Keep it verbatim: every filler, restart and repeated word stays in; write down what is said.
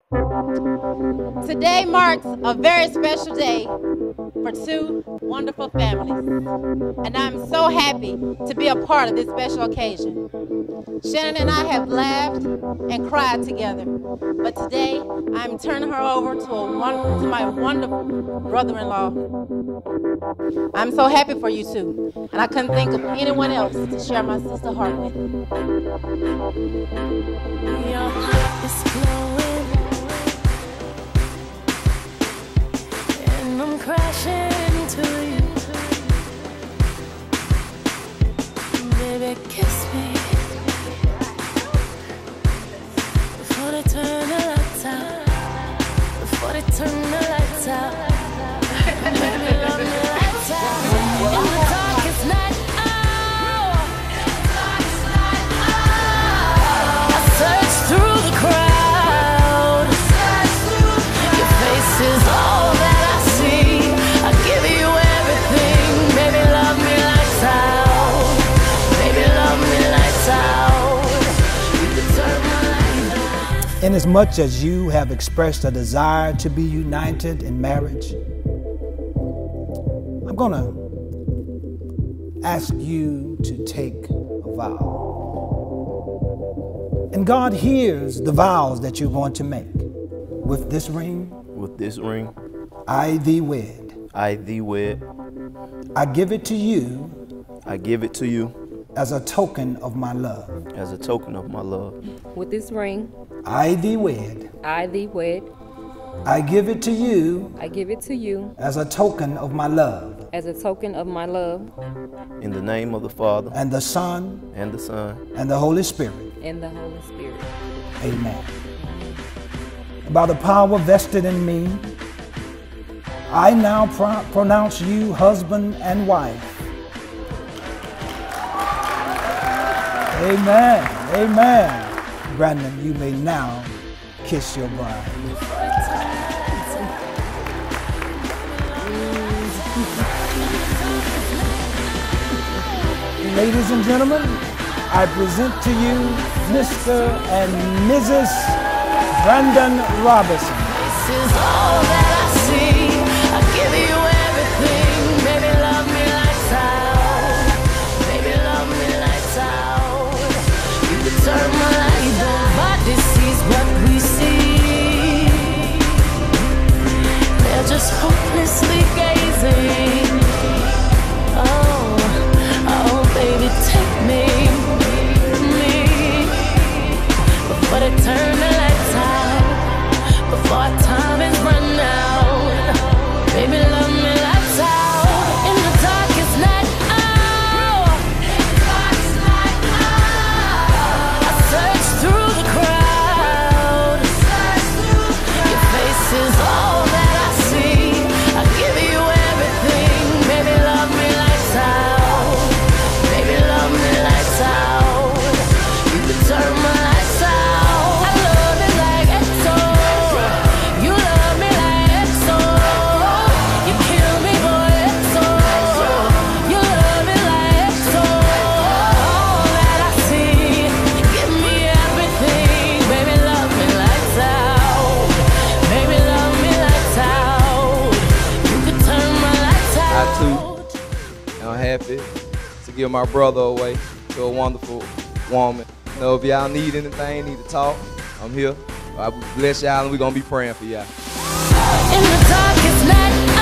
Today marks a very special day for two wonderful families, and I'm so happy to be a part of this special occasion. Shannon and I have laughed and cried together, but today I'm turning her over to, a one, to my wonderful brother-in-law. I'm so happy for you two, and I couldn't think of anyone else to share my sister's heart with. Your heart is glowing, and I'm crashing into you. Baby, kiss me before they turn the lights out. Before they turn the lights out. Baby, love me lights out. In the darkest night, oh, I search through the crowd. Your face is all that I see. I give you everything. Baby, love me lights out. Baby, love me lights out. You can turn my light on. Inasmuch as you have expressed a desire to be united in marriage, I'm going to ask you to take a vow. And God hears the vows that you're going to make. With this ring, With this ring, I thee wed. I thee wed. I give it to you I give it to you as a token of my love. as a token of my love. With this ring, I thee wed. I thee wed. I give it to you I give it to you as a token of my love. as a token of my love In the name of the Father, And the Son and the Son, and the Holy Spirit. and the Holy Spirit. Amen. By the power vested in me, I now pro pronounce you husband and wife. Amen. Amen. Brandon, you may now kiss your bride. Ladies and gentlemen, I present to you Mister and Missus Brandon Robinson. This is all that I see. I give you everything. Baby, love me lights out. Baby, love me lights out. You can turn my light on. Body sees what we see. They're just hopelessly gazing. Oh, oh, baby, take me, me. Before they turn the lights out. Before our time is run out. Baby, love me lights out. In the darkest night, oh, I search through the crowd. Your face is all that I see. I give you everything. Baby, love me lights out. Baby, love me lights out. You can turn my lights out. I love it like X O. You love me like X O. You kill me, boy, X O. You love me like X O. All that I see. Give me everything. Baby, love me lights out. Baby, love me lights out. You can turn my lights I out. too am happy to give my brother away to a wonderful woman. You know, if y'all need anything, need to talk, I'm here. I bless y'all and we're gonna be praying for y'all. In the darkest night,